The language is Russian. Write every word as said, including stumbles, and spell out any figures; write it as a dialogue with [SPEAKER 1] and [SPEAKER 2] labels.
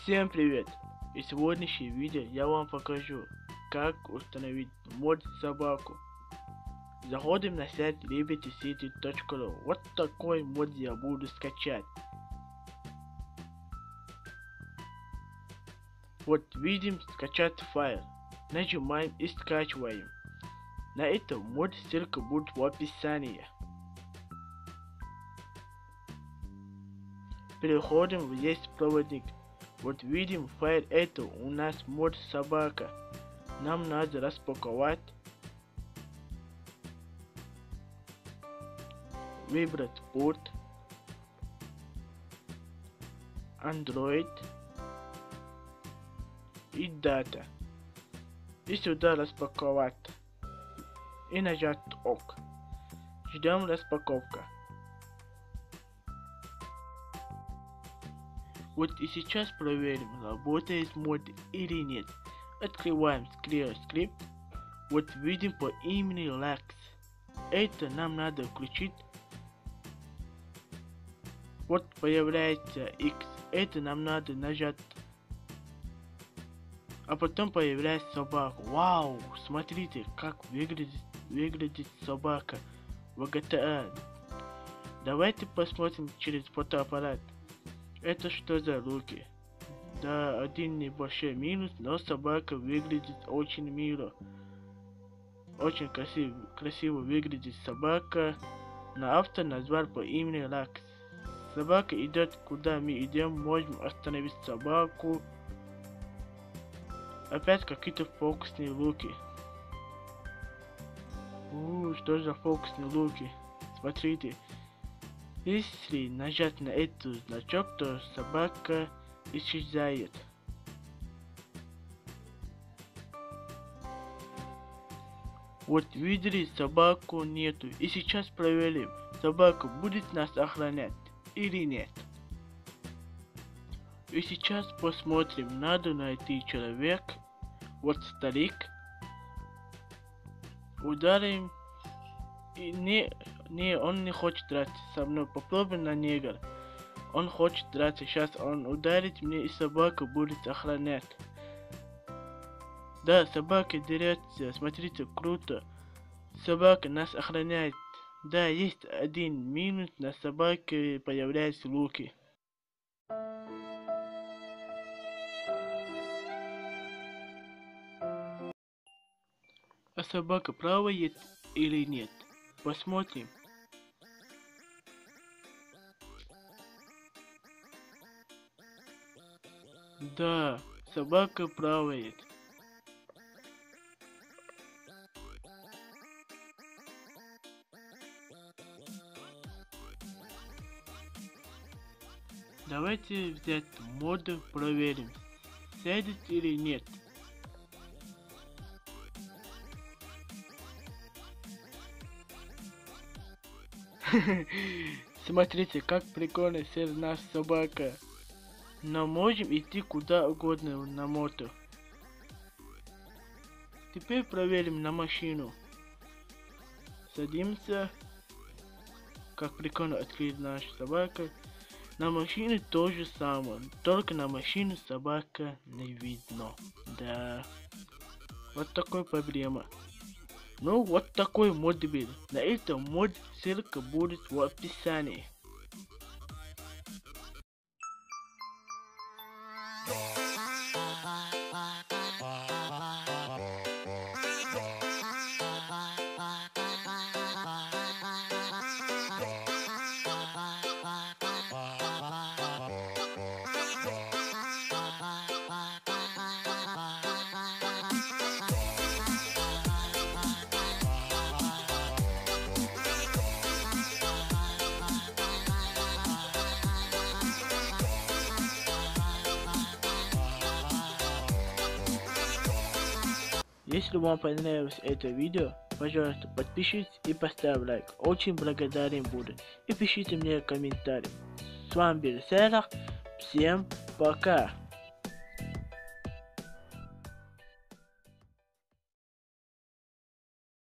[SPEAKER 1] Всем привет! И в сегодняшнем видео я вам покажу, как установить мод собаку. Заходим на сайт liberty city точка ру. Вот такой мод я буду скачать. Вот видим скачать файл. Нажимаем и скачиваем. На этом мод ссылка будет в описании. Переходим в есть проводник. Вот видим файл, это у нас мод собака. Нам надо распаковать, выбрать порт, Android и дата. И сюда распаковать. И нажать ОК. Ждем распаковка. Вот и сейчас проверим, работает мод или нет. Открываем Clear Script. Вот видим по имени Lax. Это нам надо включить. Вот появляется X. Это нам надо нажать. А потом появляется собака. Вау, смотрите, как выглядит, выглядит собака в джи ти эй. Давайте посмотрим через фотоаппарат. Это что за руки? Да, один небольшой минус, но собака выглядит очень мило. Очень красиво, красиво выглядит собака. На автор назвал по имени Lax. Собака идет куда мы идем, можем остановить собаку. Опять какие-то фокусные луки. У, что за фокусные луки? Смотрите. Если нажать на этот значок, то собака исчезает. Вот видели, собаку нету. И сейчас проверим, собака будет нас охранять или нет. И сейчас посмотрим, надо найти человек. Вот старик. Ударим. И не, не, он не хочет драться со мной. Попробуем на негр. Он хочет драться. Сейчас он ударит мне, и собака будет охранять. Да, собака дерется. Смотрите, круто. Собака нас охраняет. Да, есть один минус. На собаке появляются луки. А собака плавает или нет? Посмотрим. Да, собака плавает. Давайте взять мод, проверим, сядет или нет. Смотрите, как прикольно сел наша собака. Но можем идти куда угодно на мото. Теперь проверим на машину. Садимся. Как прикольно открыть наша собака. На машине то же самое. Только на машине собака не видно. Да. Вот такая проблема. Ну, вот такой мод был. На этом мод ссылка будет в описании. Если вам понравилось это видео, пожалуйста, подпишитесь и поставьте лайк. Очень благодарен буду. И пишите мне комментарии. С вами был Серах. Всем пока.